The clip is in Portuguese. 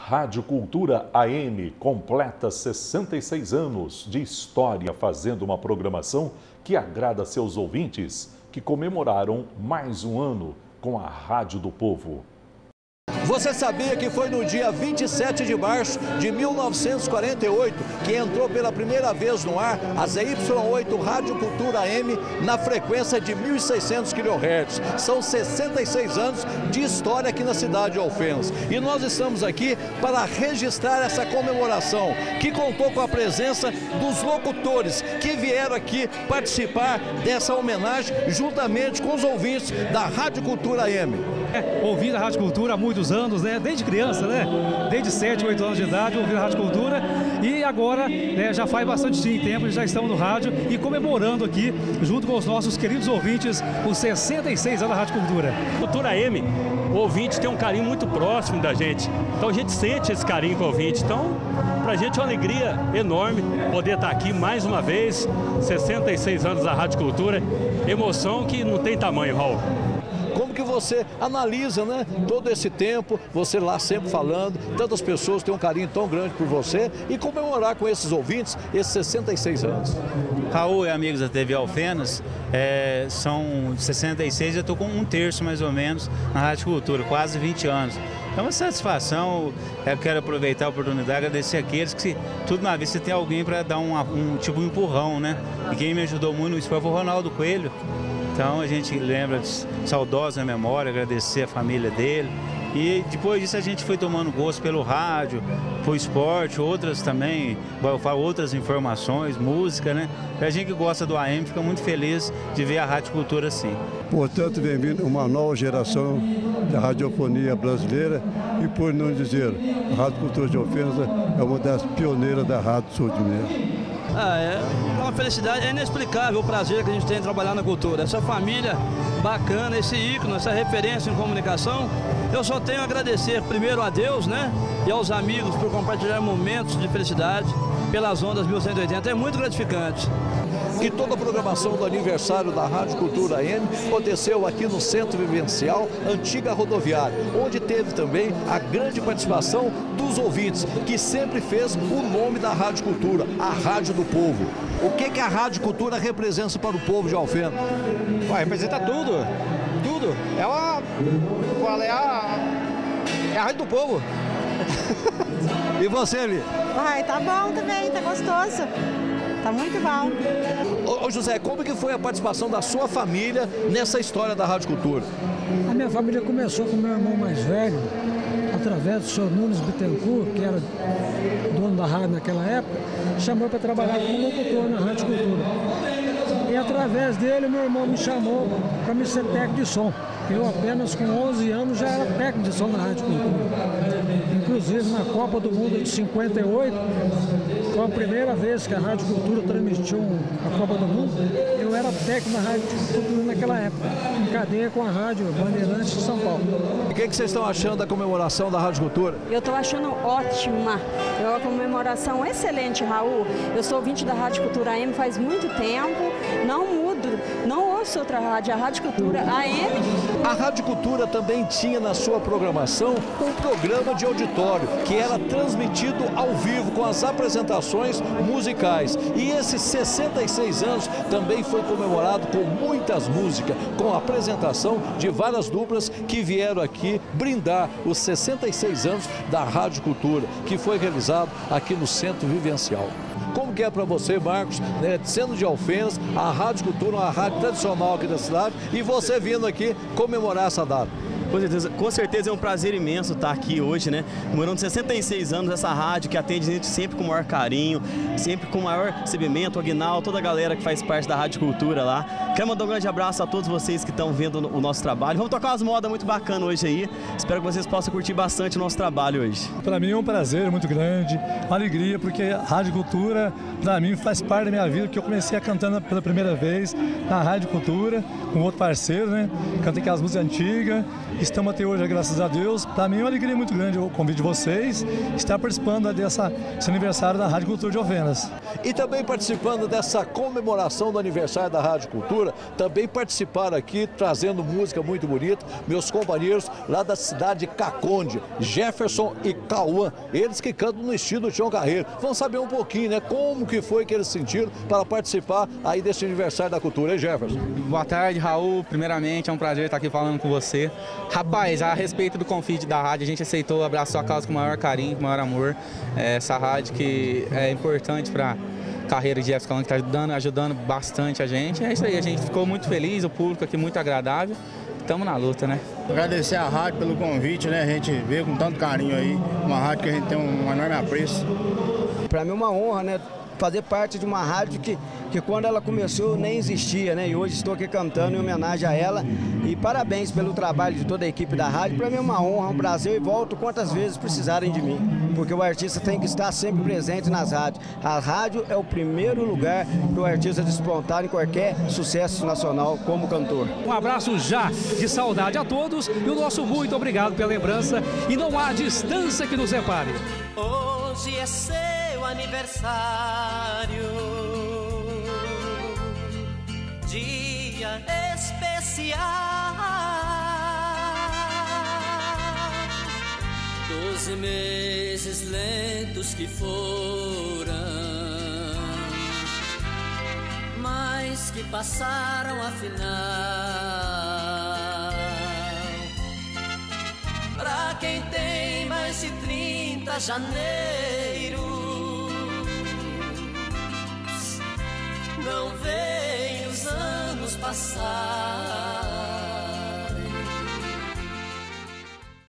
Rádio Cultura AM completa 66 anos de história, fazendo uma programação que agrada seus ouvintes, que comemoraram mais um ano com a Rádio do Povo. Você sabia que foi no dia 27 de março de 1948 que entrou pela primeira vez no ar a ZY8 Rádio Cultura AM na frequência de 1.600 kHz. São 66 anos de história aqui na cidade de Alfenas. E nós estamos aqui para registrar essa comemoração, que contou com a presença dos locutores que vieram aqui participar dessa homenagem juntamente com os ouvintes da Rádio Cultura AM. Ouvindo a Rádio Cultura há muitos anos, né? Desde criança, né? Desde 7, 8 anos de idade, ouvindo a Rádio Cultura. E agora, né, já faz bastante tempo, já estamos no rádio e comemorando aqui, junto com os nossos queridos ouvintes, os 66 anos da Rádio Cultura. Cultura AM, o ouvinte tem um carinho muito próximo da gente. Então a gente sente esse carinho com o ouvinte. Então, pra gente é uma alegria enorme poder estar aqui mais uma vez, 66 anos da Rádio Cultura. Emoção que não tem tamanho, Raul. Como que você analisa, né, todo esse tempo, você lá sempre falando, tantas pessoas têm um carinho tão grande por você e comemorar com esses ouvintes esses 66 anos? Raul e amigos da TV Alfenas, são 66, eu estou com um terço mais ou menos na Rádio Cultura, quase 20 anos. É uma satisfação, eu quero aproveitar a oportunidade, agradecer aqueles que, tudo na vida, você tem alguém para dar um empurrão, né? E quem me ajudou muito nisso foi o Ronaldo Coelho. Então a gente lembra, saudosa memória, agradecer a família dele. E depois disso a gente foi tomando gosto pelo rádio, pro esporte, outras também, eu falo outras informações, música, né? A gente que gosta do AM fica muito feliz de ver a Rádio Cultura assim. Portanto, bem-vindo uma nova geração da radiofonia brasileira e, por não dizer, a Rádio Cultura de Alfenas é uma das pioneiras da Rádio Sul de Minas. É uma felicidade, é inexplicável o prazer que a gente tem em trabalhar na cultura. Essa família bacana, esse ícone, essa referência em comunicação, eu só tenho a agradecer primeiro a Deus, né, e aos amigos por compartilhar momentos de felicidade pelas ondas 1180. É muito gratificante. E toda a programação do aniversário da Rádio Cultura AM aconteceu aqui no Centro Vivencial Antiga Rodoviária, onde teve também a grande participação dos ouvintes, que sempre fez o nome da Rádio Cultura, a Rádio do Povo. O que a Rádio Cultura representa para o povo de Alfenas? Representa tudo, tudo. É a Rádio do Povo. E você, Eli? Tá bom também, tá gostoso. Tá muito bom. Ô José, como que foi a participação da sua família nessa história da Rádio Cultura? A minha família começou com o meu irmão mais velho, através do senhor Nunes Bittencourt, que era dono da rádio naquela época, chamou para trabalhar como locutor na Rádio Cultura. E através dele, meu irmão me chamou para me ser técnico de som. Eu apenas com 11 anos já era técnico de som na Rádio Cultura. Inclusive na Copa do Mundo de 58, foi a primeira vez que a Rádio Cultura transmitiu a Copa do Mundo. Eu era técnico na Rádio Cultura naquela época, em cadeia com a Rádio Bandeirantes de São Paulo. E o que vocês estão achando da comemoração da Rádio Cultura? Eu estou achando ótima. É uma comemoração excelente, Raul. Eu sou ouvinte da Rádio Cultura AM faz muito tempo, não mudo, não ouço outra rádio, a Rádio Cultura AM. A Rádio Cultura também tinha na sua programação um programa de auditório, que era transmitido ao vivo com as apresentações musicais. E esses 66 anos também foi comemorado com muitas músicas, com a apresentação de várias duplas que vieram aqui brindar os 66 anos da Rádio Cultura, que foi realizado aqui no Centro Vivencial. Como que é para você, Marcos, né, sendo de Alfenas, a Rádio Cultura, uma rádio tradicional aqui da cidade, e você vindo aqui comemorar essa data? Com certeza é um prazer imenso estar aqui hoje, né? Comemorando 66 anos dessa rádio que atende a gente sempre com o maior carinho, sempre com o maior recebimento, o Aguinaldo, toda a galera que faz parte da Rádio Cultura lá. Quero mandar um grande abraço a todos vocês que estão vendo o nosso trabalho. Vamos tocar umas modas muito bacanas hoje aí. Espero que vocês possam curtir bastante o nosso trabalho hoje. Para mim é um prazer muito grande, uma alegria, porque a Rádio Cultura, para mim, faz parte da minha vida, porque eu comecei cantando pela primeira vez na Rádio Cultura, com outro parceiro, né? Cantei aquelas músicas antigas estamos até hoje, graças a Deus. Para mim é uma alegria muito grande o convite de vocês, estar participando desse aniversário da Rádio Cultura de Alfenas. E também participando dessa comemoração do aniversário da Rádio Cultura, também participaram aqui, trazendo música muito bonita, meus companheiros lá da cidade de Caconde, Jefferson e Cauã, eles que cantam no estilo Tião Carreiro. Vamos saber um pouquinho, né, como que foi que eles sentiram para participar aí desse aniversário da cultura, hein, Jefferson? Boa tarde, Raul. Primeiramente, é um prazer estar aqui falando com você. Rapaz, a respeito do convite da rádio, a gente aceitou, abraçou a causa com o maior carinho, com o maior amor. Essa rádio que é importante para a carreira de Jefferson, que está ajudando bastante a gente. É isso aí, a gente ficou muito feliz, o público aqui muito agradável. Estamos na luta, né? Agradecer a rádio pelo convite, né? A gente veio com tanto carinho aí, uma rádio que a gente tem um enorme apreço. Para mim é uma honra, né? Fazer parte de uma rádio que quando ela começou nem existia, né? E hoje estou aqui cantando em homenagem a ela. E parabéns pelo trabalho de toda a equipe da rádio. Para mim é uma honra, um prazer e volto quantas vezes precisarem de mim. Porque o artista tem que estar sempre presente nas rádios. A rádio é o primeiro lugar para o artista despontar em qualquer sucesso nacional como cantor. Um abraço já de saudade a todos e o nosso muito obrigado pela lembrança. E não há distância que nos separe. Hoje é seu aniversário, dia especial, 12 meses lentos que foram, mas que passaram afinal. Pra quem tem mais de 30 janeiros, não veem os anos passar.